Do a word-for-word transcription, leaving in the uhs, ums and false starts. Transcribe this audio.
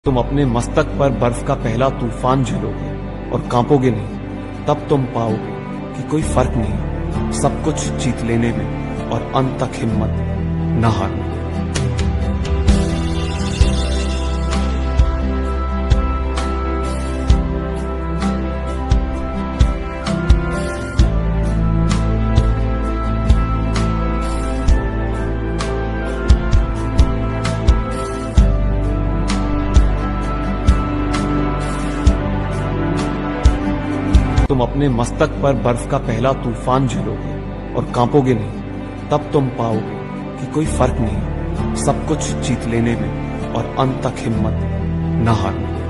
तुम अपने मस्तक पर बर्फ का पहला तूफान झेलोगे और कांपोगे नहीं, तब तुम पाओगे कि कोई फर्क नहीं सब कुछ जीत लेने में और अंत तक हिम्मत न हारने में। तुम अपने मस्तक पर बर्फ का पहला तूफान झेलोगे और कांपोगे नहीं, तब तुम पाओगे कि कोई फर्क नहीं सब कुछ जीत लेने में और अंत तक हिम्मत न हारने में।